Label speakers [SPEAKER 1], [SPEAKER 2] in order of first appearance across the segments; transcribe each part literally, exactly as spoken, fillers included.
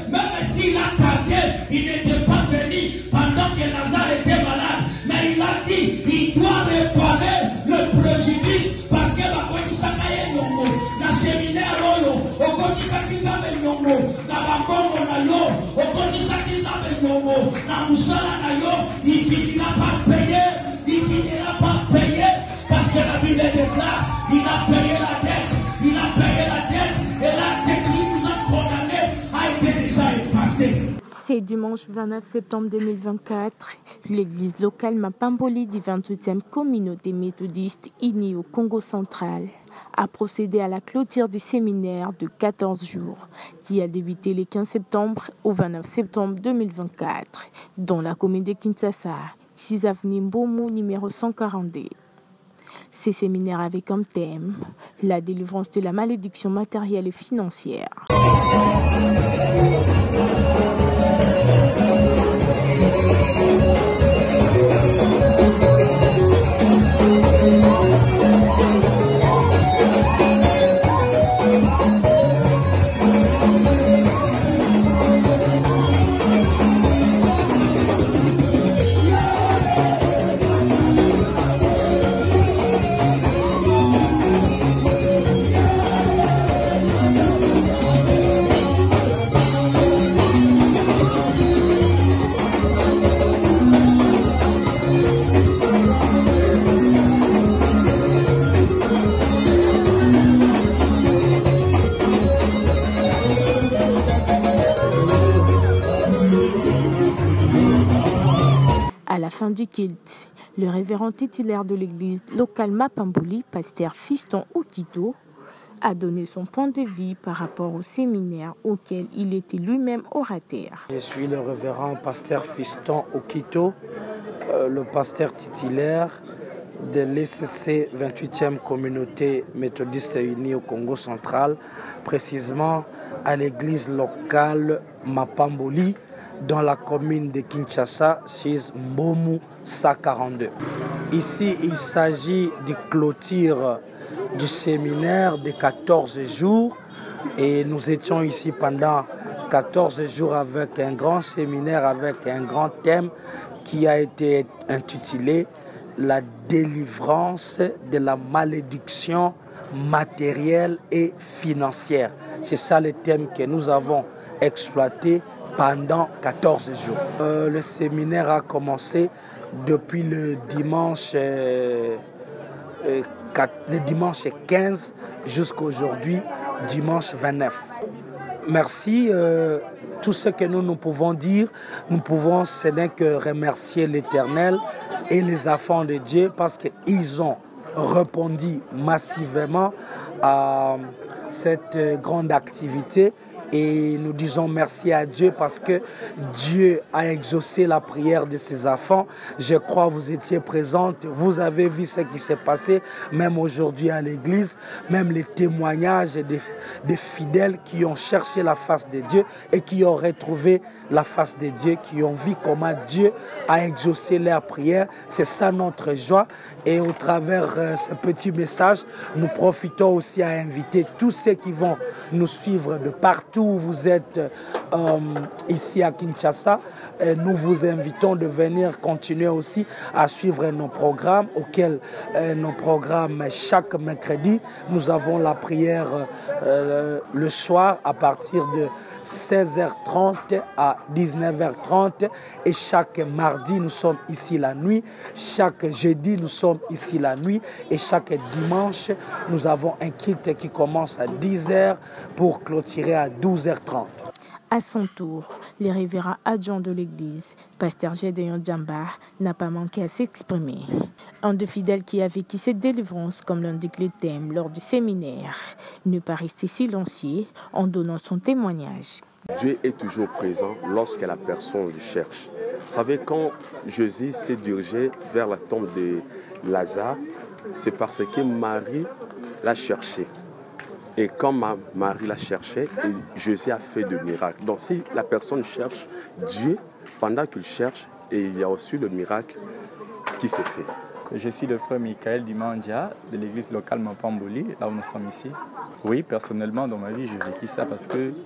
[SPEAKER 1] même s'il a tardé, il n'était pas venu pendant que Lazare était malade. Mais il a dit, il doit réparer le préjudice parce que la Kotisaka est nyongo. La séminaire oyo, au Kotisaka est nyongo. La Bambongo na yo, au Kotisaka est nyongo. La Moussala na yo, il finira par payer. Il finira par payer parce que la Bible déclare, il a payé la dette. Il a payé la dette et la dette qui nous a condamnés a été déjà effacée.
[SPEAKER 2] C'est dimanche vingt-neuf septembre deux mille vingt-quatre, l'église locale Mapamboli du vingt-huitième communauté méthodiste unie au Congo central a procédé à la clôture du séminaire de quatorze jours qui a débuté le quinze septembre au vingt-neuf septembre deux mille vingt-quatre dans la commune de Kinshasa, six avenue Mbomu numéro cent quarante-deux. Ces séminaires avaient comme thème la délivrance de la malédiction matérielle et financière. À la fin du culte, le révérend titulaire de l'église locale Mapamboli, pasteur Fiston Okito, a donné son point de vue par rapport au séminaire auquel il était lui-même orateur.
[SPEAKER 3] Je suis le révérend pasteur Fiston Okito, euh, le pasteur titulaire de l'E C C vingt-huitième communauté méthodiste unie au Congo central, précisément à l'église locale Mapamboli, dans la commune de Kinshasa, chez Mbomu cent quarante-deux. Ici, il s'agit de clôture du séminaire de quatorze jours et nous étions ici pendant quatorze jours avec un grand séminaire, avec un grand thème qui a été intitulé « La délivrance de la malédiction matérielle et financière ». C'est ça le thème que nous avons exploité pendant quatorze jours. Euh, le séminaire a commencé depuis le dimanche, euh, euh, quatre, le dimanche quinze jusqu'à aujourd'hui, dimanche vingt-neuf. Merci. Euh, tout ce que nous, nous pouvons dire, nous pouvons ce n'est que remercier l'Éternel et les enfants de Dieu parce qu'ils ont répondu massivement à cette grande activité. Et nous disons merci à Dieu parce que Dieu a exaucé la prière de ses enfants. Je crois que vous étiez présentes, vous avez vu ce qui s'est passé, même aujourd'hui à l'église, même les témoignages des, des fidèles qui ont cherché la face de Dieu et qui ont retrouvé la face de Dieu, qui ont vu comment Dieu a exaucé leur prière. C'est ça notre joie. Et au travers de ce petit message, nous profitons aussi à inviter tous ceux qui vont nous suivre de partout où vous êtes euh, ici à Kinshasa. Et nous vous invitons de venir continuer aussi à suivre nos programmes auxquels euh, nos programmes chaque mercredi. Nous avons la prière euh, le soir à partir de seize heures trente à dix-neuf heures trente et chaque mardi nous sommes ici la nuit, chaque jeudi nous sommes ici la nuit et chaque dimanche nous avons un culte qui commence à dix heures pour clôturer à douze heures trente.
[SPEAKER 2] À son tour, le révérend adjoint de l'église, pasteur Gédéon Djamba, n'a pas manqué à s'exprimer. Un de fidèles qui a vécu cette délivrance, comme l'indique le thème lors du séminaire, ne pas rester silencieux en donnant son témoignage.
[SPEAKER 4] Dieu est toujours présent lorsque la personne le cherche. Vous savez, quand Jésus s'est dirigé vers la tombe de Lazare, c'est parce que Marie l'a cherché. Et quand Marie l'a cherché, Jésus a fait de miracles. Donc si la personne cherche Dieu, pendant qu'il cherche, et il y a aussi le miracle qui s'est fait.
[SPEAKER 5] Je suis le frère Michael Dimandia de l'église locale Mapamboli, là où nous sommes ici. Oui, personnellement, dans ma vie, j'ai vécu ça parce que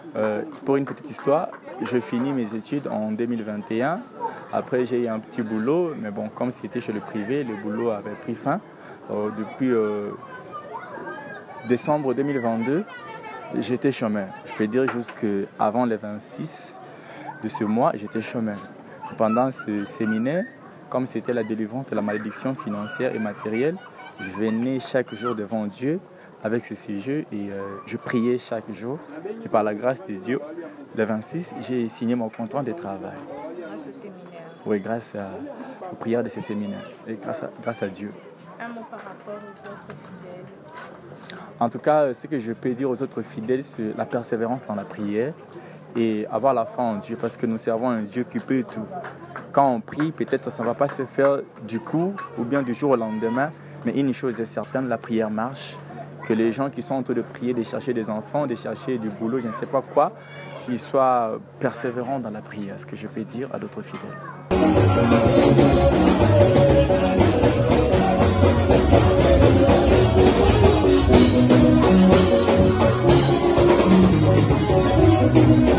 [SPEAKER 5] Euh, pour une petite histoire, je finis mes études en deux mille vingt et un. Après, j'ai eu un petit boulot, mais bon, comme c'était chez le privé, le boulot avait pris fin. Euh, depuis euh, décembre deux mille vingt-deux, j'étais chômeur. Je peux dire jusqu'avant le vingt-six de ce mois, j'étais chômeur. Pendant ce séminaire, comme c'était la délivrance de la malédiction financière et matérielle, je venais chaque jour devant Dieu avec ce sujet et euh, je priais chaque jour. Et par la grâce de Dieu, le vingt-six, j'ai signé mon contrat de travail.
[SPEAKER 2] Grâce au séminaire.
[SPEAKER 5] Oui, grâce à, aux prières de ces séminaires et grâce à, grâce à Dieu.
[SPEAKER 2] Un mot par rapport aux autres fidèles.
[SPEAKER 5] En tout cas, ce que je peux dire aux autres fidèles, c'est la persévérance dans la prière et avoir la foi en Dieu, parce que nous servons un Dieu qui peut tout. Quand on prie, peut-être ça ne va pas se faire du coup ou bien du jour au lendemain, mais une chose est certaine, la prière marche. Que les gens qui sont en train de prier, de chercher des enfants, de chercher du boulot, je ne sais pas quoi, qu'ils soient persévérants dans la prière, ce que je peux dire à d'autres fidèles.
[SPEAKER 6] Thank you.